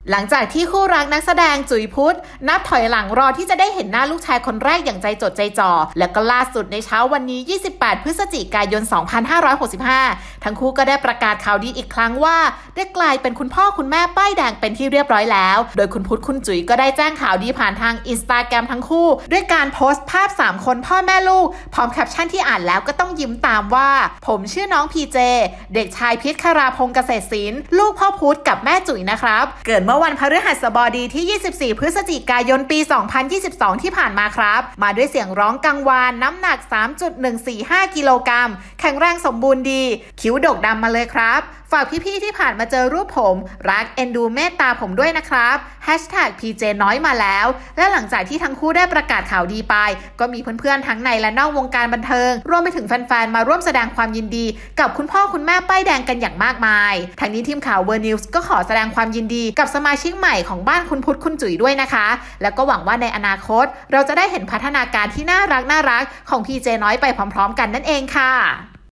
หลังจากที่คู่รักนักแสดงจุ๋ยพุทธนับถอยหลังรอที่จะได้เห็นหน้าลูกชายคนแรกอย่างใจจดใจจ่อและก็ล่าสุดในเช้าวันนี้28พฤศจิกายน2565ทั้งคู่ก็ได้ประกาศข่าวดีอีกครั้งว่าได้กลายเป็นคุณพ่อคุณแม่ป้ายแดงเป็นที่เรียบร้อยแล้วโดยคุณพุทธคุณจุ๋ยก็ได้แจ้งข่าวดีผ่านทาง Instagram ทั้งคู่ด้วยการโพสต์ภาพ3คนพ่อแม่ลูกพร้อมแคปชั่นที่อ่านแล้วก็ต้องยิ้มตามว่าผมชื่อน้องพีเจเด็กชายพิษคราพงษ์เกษตรศิลป์ลูกพ่อพุทธกับแม่จุ๋ยนะครับเกิดเมื่อวันพฤหัสบดีที่24พฤศจิกายนปี2022ที่ผ่านมาครับมาด้วยเสียงร้องกังวานน้ำหนัก 3.145 กิโลกรัมแข็งแรงสมบูรณ์ดีคิ้วดกดำมาเลยครับฝากพี่ๆที่ผ่านมาเจอรูปผมรักเอ็นดูเมตตาผมด้วยนะครับ#PJ น้อยมาแล้วและหลังจากที่ทั้งคู่ได้ประกาศข่าวดีไปก็มีเพื่อนๆทั้งในและนอกวงการบันเทิงรวมไปถึงแฟนๆมาร่วมแสดงความยินดีกับคุณพ่อคุณแม่ป้ายแดงกันอย่างมากมายทั้งนี้ทีมข่าวเวอร์นิวส์ก็ขอแสดงความยินดีกับสมาชิกใหม่ของบ้านคุณพุทธคุณจุ๋ยด้วยนะคะแล้วก็หวังว่าในอนาคตเราจะได้เห็นพัฒนาการที่น่ารักของ PJ น้อยไปพร้อมๆกันนั่นเองค่ะ